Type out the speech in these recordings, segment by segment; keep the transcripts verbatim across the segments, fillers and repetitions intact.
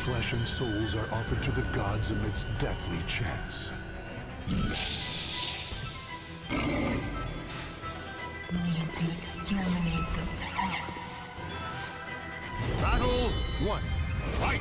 flesh and souls are offered to the gods amidst deathly chants. Need to exterminate the pests. Battle one. Fight!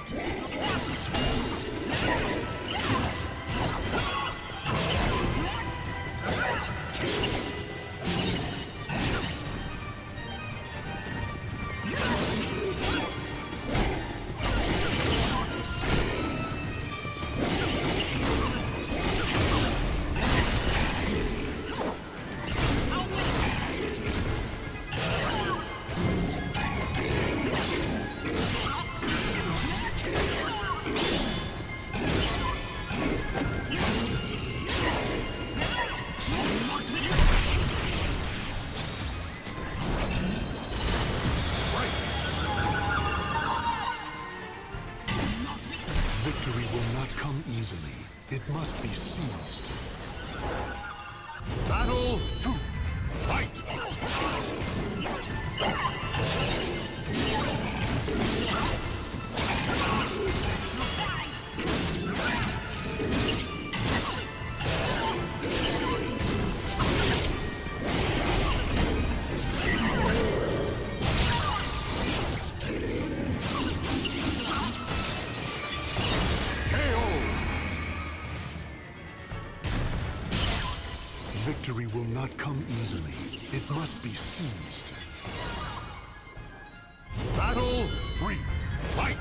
Victory will not come easily. It must be seized. Battle two. Fight! Victory will not come easily. It must be seized. Battle three. Fight!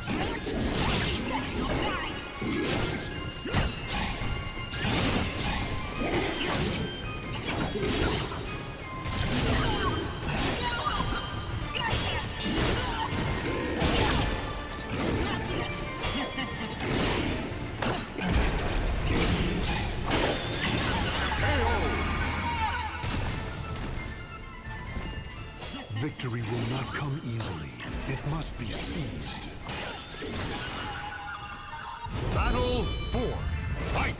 Victory will not come easily. It must be seized. Battle four. Fight!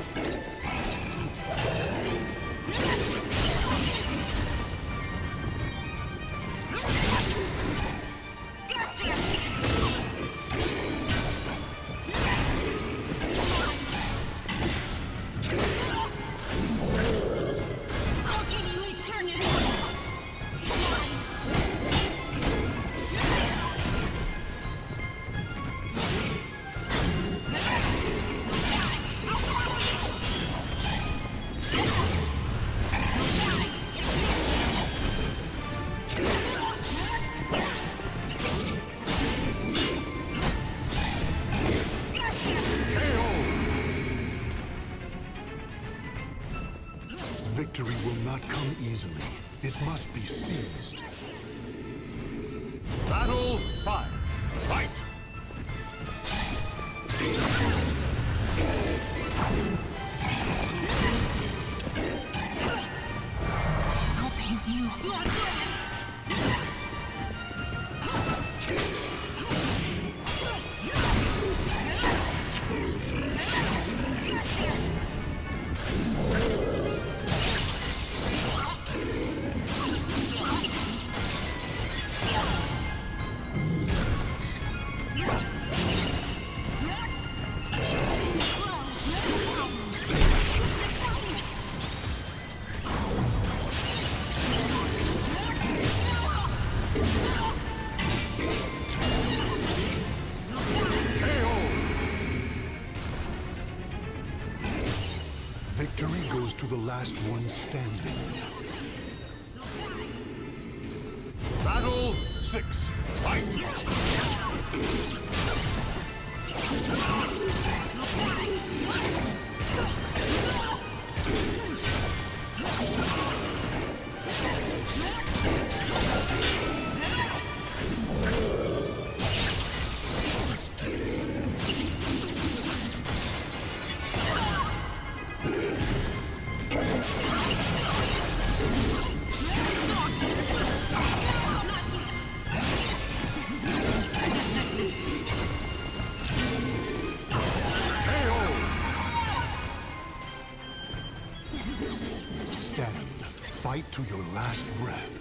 Victory will not come easily. It must be seized. Battle five. Fight! I'll paint you blood red. Victory goes to the last one standing. Battle six. Fight! Stand. Fight to your last breath.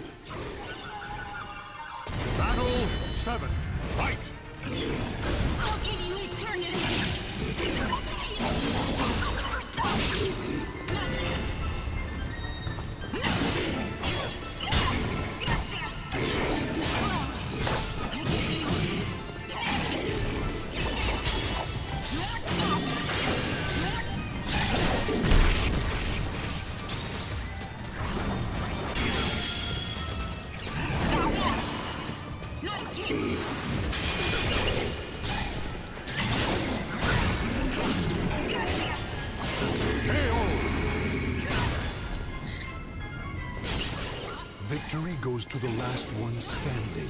Battle seven. Fight! I'll give you Victory goes to the last one standing.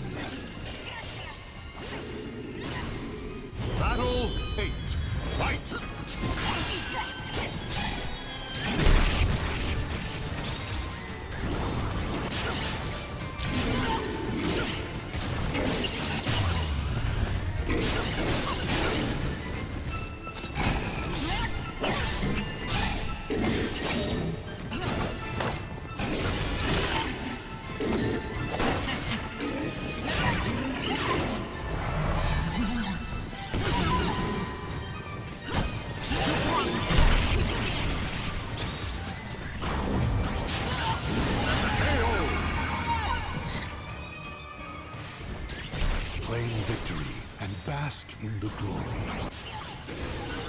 Battle eight. Fight! Claim victory and bask in the glory.